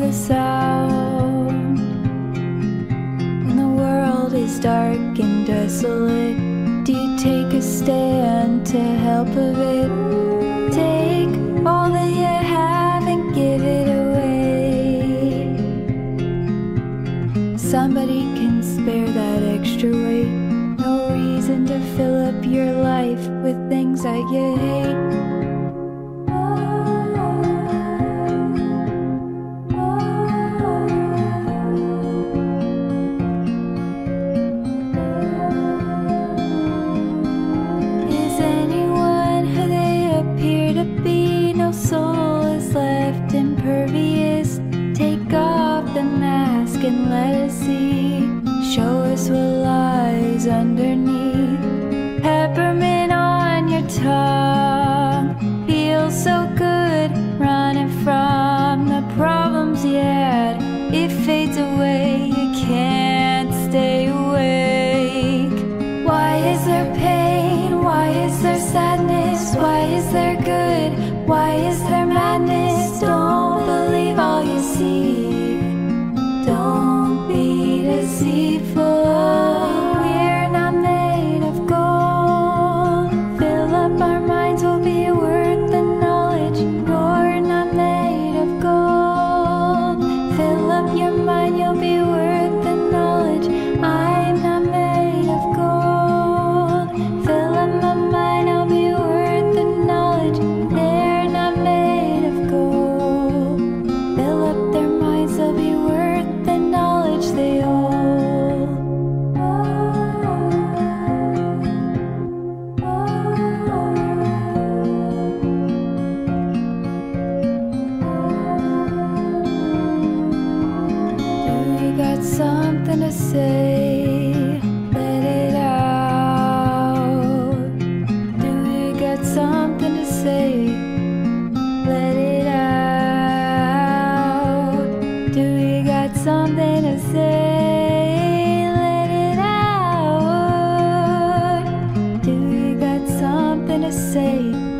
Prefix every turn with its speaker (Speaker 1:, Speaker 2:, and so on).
Speaker 1: the sound. When the world is dark and desolate, do you take a stand to help of it? Take all that you have and give it away. Somebody can spare that extra weight. No reason to fill up your life with things that you hate. Is anyone who they appear to be? No soul is left impervious. Take off the mask and let us see. Show us what lies underneath. Peppermint on your tongue feels so good. Running from the problems you had, it fades away. You can't stay awake. Why is there pain? Why is there sadness? Why is there good? Why is there madness? Don't believe all you see. Don't be deceitful. We're not made of gold. Fill up our minds, we'll be worth the knowledge. You're not made of gold. Fill up your mind, you'll be worth the knowledge. I'm not made of gold. Fill up my mind, I'll be worth the knowledge. They're not made of gold. Fill up their minds, they'll be worth the knowledge they hold. Do you got something to say? Let it out. Do you got something to say? Let it out. Do you got something to say? Let it out. Do you got something to say?